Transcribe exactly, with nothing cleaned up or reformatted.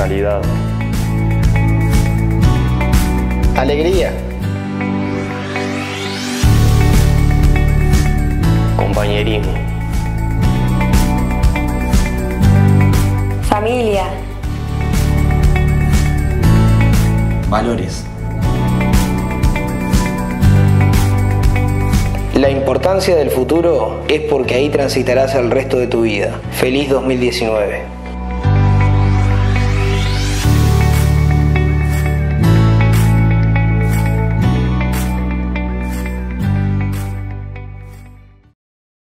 personalidad. Alegría. Compañerismo. Familia. Valores. La importancia del futuro es porque ahí transitarás el resto de tu vida. Feliz dos mil diecinueve.